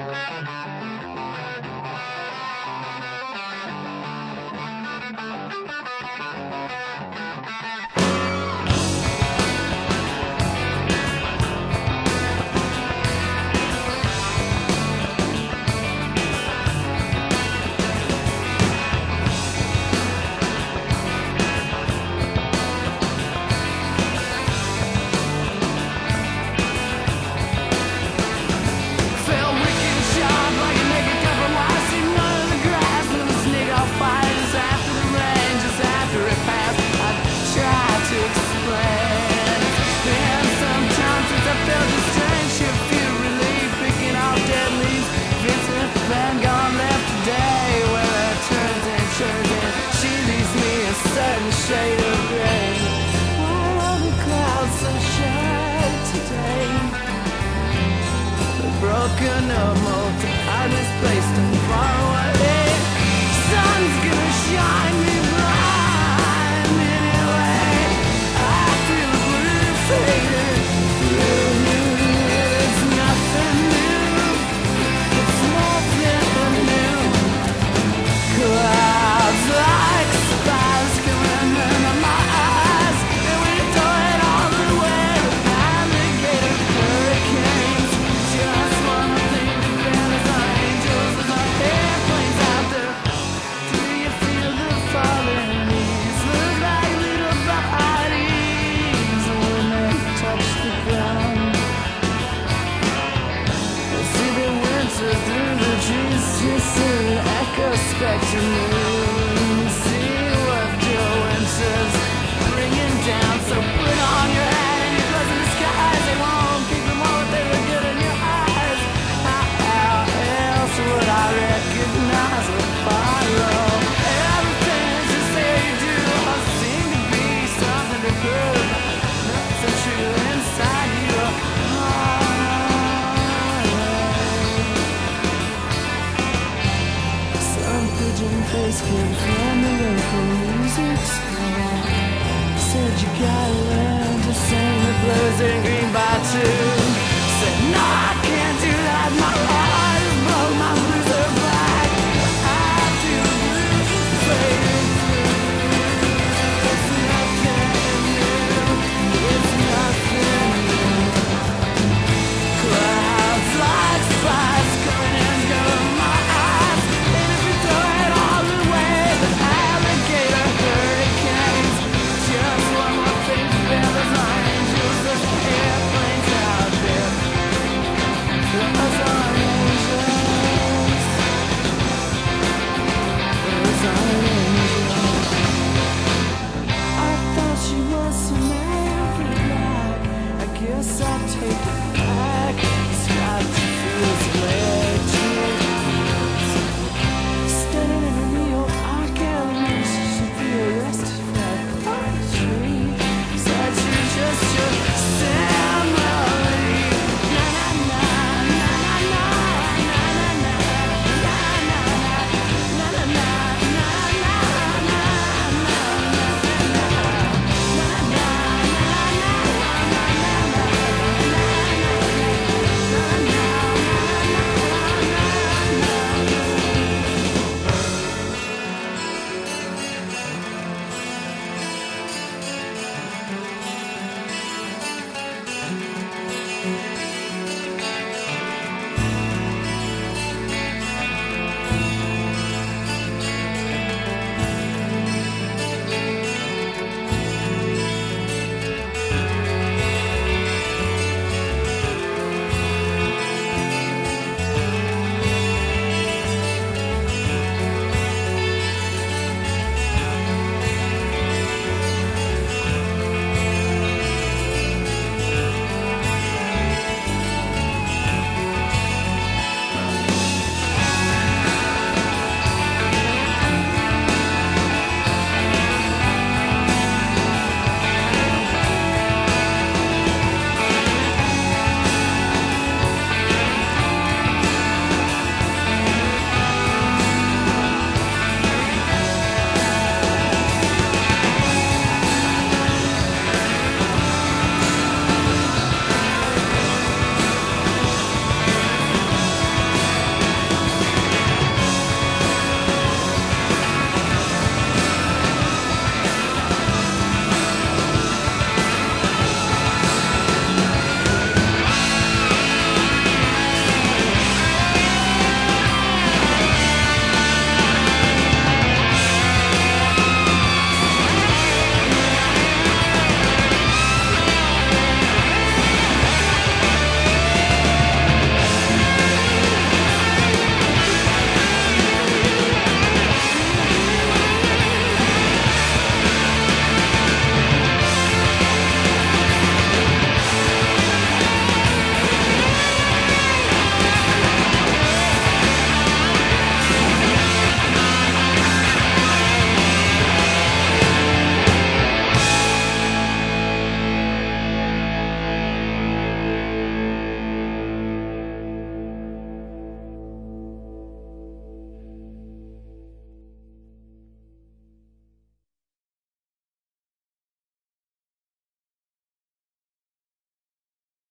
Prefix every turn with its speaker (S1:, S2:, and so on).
S1: Shade of gray. Why are the clouds so shy today? They're broken up, multiplied, misplaced, and far away. Sun's gonna shine me blind anyway. I feel the blue fading. There's nothing new. It's nothing new. Clouds like spiders coming into my eyes, and we do it all the way. Alligator hurricanes, just one thing to feel as our angels, as our airplanes out there. Do you feel the falling leaves? Look like little bodies when they touch the ground. We'll see the winter through the trees, just see an echo spectrum move.